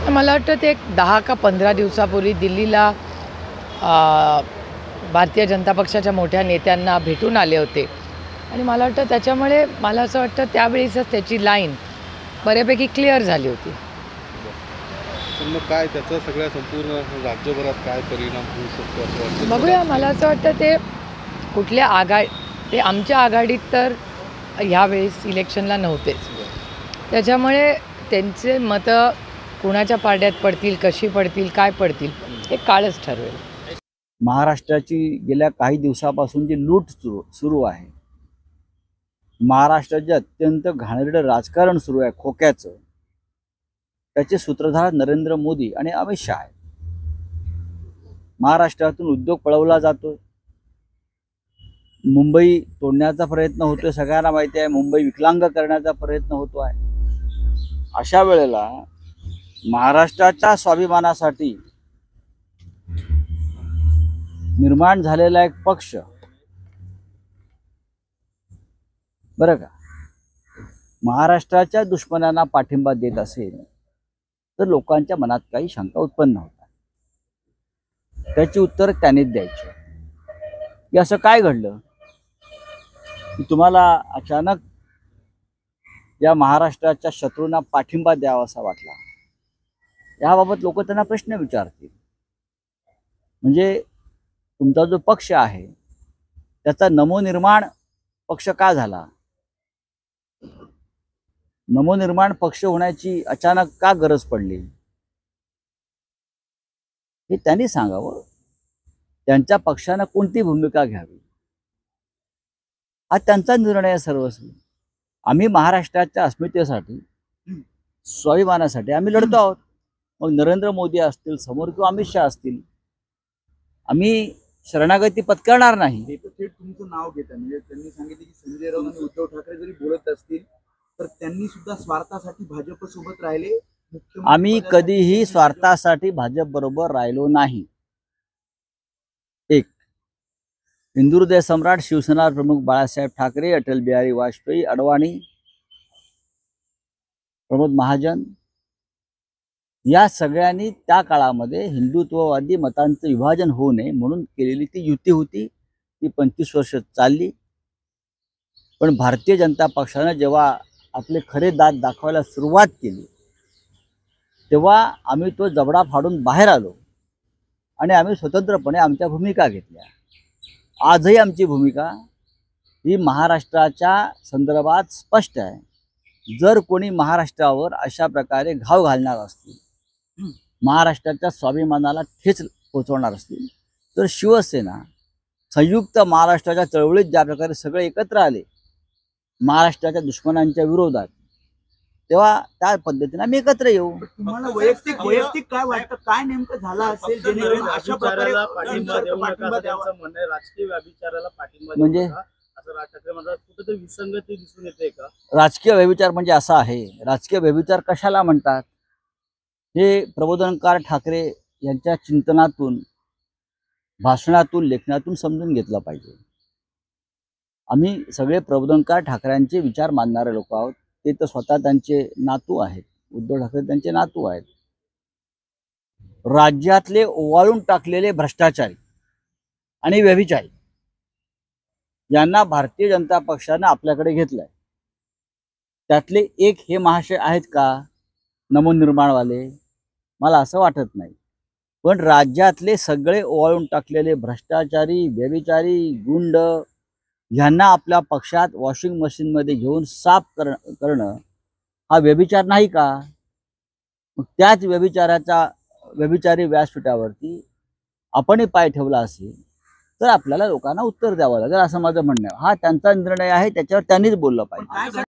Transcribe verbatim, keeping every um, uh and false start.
मला वाटतं ते एक दहा का पंधरा दिवसापूर्वी दिल्लीला अ, भारतीय जनता पक्षाच्या मोठ्या नेत्यांना भेटून आले होते आणि मला वाटतं त्याच्यामुळे मला असं वाटतं त्यावेळीसच त्याची लाईन बऱ्यापैकी क्लिअर झाली होती. पण मग काय त्याचा सगळ्या संपूर्ण राज्यभरात काय परिणाम होऊ शकतो असं वाटतं? बघूया. मला असं वाटतं ते कुठल्या आघाडी ते आमच्या आघाडीत तर ह्यावेळेस इलेक्शनला नव्हतेच. त्याच्यामुळे त्यांचे मतं कुणाच्या पारड्यात पडतील, कशी पडतील, काय पडतील हे काळच ठरवेल. महाराष्ट्राची गेल्या काही दिवसापासून जी लूट सुरू सुरू आहे, महाराष्ट्राचे अत्यंत घाणेरडं राजकारण सुरू आहे खोक्याचं, त्याचे सूत्रधार नरेंद्र मोदी आणि अमित शहा आहेत. महाराष्ट्रातून उद्योग पळवला जातो, मुंबई तोडण्याचा प्रयत्न होतोय, सगळ्यांना माहिती आहे. मुंबई विकलांग करण्याचा प्रयत्न होतो आहे. अशा वेळेला महाराष्ट्राच्या स्वाभिमानासाठी निर्माण झालेला एक पक्ष बरं का महाराष्ट्राच्या दुश्मनांना पाठिंबा देत असेल तर लोकांच्या मनात काही शंका उत्पन्न होतात. त्याची उत्तर त्यांनीच द्यायची की असं काय घडलं की तुम्हाला अचानक या महाराष्ट्राच्या शत्रूंना पाठिंबा द्यावा असा वाटला. याबाबत लोक त्यांना प्रश्न विचारतील. म्हणजे तुमचा जो पक्ष आहे त्याचा नवनिर्माण पक्ष का झाला, नवनिर्माण पक्ष होण्याची अचानक का गरज पडली हे त्यांनी सांगावं. त्यांच्या पक्षानं कोणती भूमिका घ्यावी हा त्यांचा निर्णय आहे सर्वस्वी. आम्ही महाराष्ट्राच्या अस्मितेसाठी, स्वाभिमानासाठी आम्ही लढतो आहोत. मग नरेंद्र मोदी असतील समोर किंवा अमित शहा असतील, आम्ही शरणागती पत्करणार नाही. ते तर थेट तुमचं नाव घेतात. म्हणजे त्यांनी सांगितले की संजय राऊत आणि उद्धव ठाकरे जरी बोलत असतील तर त्यांनी सुद्धा स्वार्थासाठी भाजप सोबत राहिले. आम्ही कधीही स्वार्थासाठी भाजप बरोबर राहिलो नाही. एक हिंदू हृदय सम्राट शिवसेना प्रमुख बाळासाहेब ठाकरे, अटल बिहारी वाजपेयी, अडवाणी, प्रमोद महाजन या सगळ्यांनी त्या काळामध्ये हिंदुत्ववादी मतांचं विभाजन होऊ नये म्हणून केलेली ती युती होती. ती पंचवीस वर्ष चालली. पण भारतीय जनता पक्षानं जेव्हा आपले खरे दात दाखवायला सुरुवात केली तेव्हा आम्ही तो जबडा फाडून बाहेर आलो आणि आम्ही स्वतंत्रपणे आमच्या भूमिका घेतल्या. आजही आमची भूमिका ही महाराष्ट्राच्या संदर्भात स्पष्ट आहे. जर कोणी महाराष्ट्रावर अशा प्रकारे घाव घालणार असतील, महाराष्ट्राच्या स्वाभिमानाला ठेच पोचवणार असतील तर शिवसेना संयुक्त महाराष्ट्राच्या चळवळीत ज्या प्रकारे सगळे एकत्र आले महाराष्ट्राच्या दुश्मनांच्या विरोधात, तेव्हा त्या पद्धतीने आम्ही एकत्र येऊ. तुम्हाला वैयक्तिक वैयक्तिक काय वाटतं, काय नेमकं झालं असेल जेणेकरून अशा प्रकारे पाठिंबा देऊ नका त्यांचं म्हणणं आहे. राजकीय व्यभिचाराला पाठिंबा देऊ म्हणजे नका असं राज ठाकरे म्हणतात. कुठेतरी विसंगती दिसून येते का? राजकीय व्यभिचार म्हणजे असा आहे, राजकीय व्यभिचार कशाला म्हणतात हे प्रबोधनकार ठाकरे यांच्या चिंतनातून, भाषणातून, लेखनातून समजून घेतलं पाहिजे. आम्ही सगळे प्रबोधनकार ठाकरेंचे विचार मानणारे लोक आहोत. ते तर स्वतः त्यांचे नातू आहेत, उद्धव ठाकरे त्यांचे नातू आहेत. राज्यातले ओवाळून टाकलेले भ्रष्टाचारी आणि व्यभिचारी यांना भारतीय जनता पक्षानं आपल्याकडे घेतलंय. त्यातले एक हे महाशय आहेत का नवनिर्माणवाले? मला असं वाटत नाही. पण राज्यातले सगळे ओवाळून टाकलेले भ्रष्टाचारी, व्यभिचारी, गुंड ह्यांना आपल्या पक्षात वॉशिंग मशीनमध्ये घेऊन साफ कर करणं हा व्यभिचार नाही का? मग त्याच व्यभिचाराच्या व्यभिचारी व्यासपीठावरती आपणही पाय ठेवला असेल तर आपल्याला लोकांना उत्तर द्यावं लागेल असं माझं म्हणणं आहे. हा त्यांचा निर्णय आहे, त्याच्यावर त्यांनीच बोललं पाहिजे.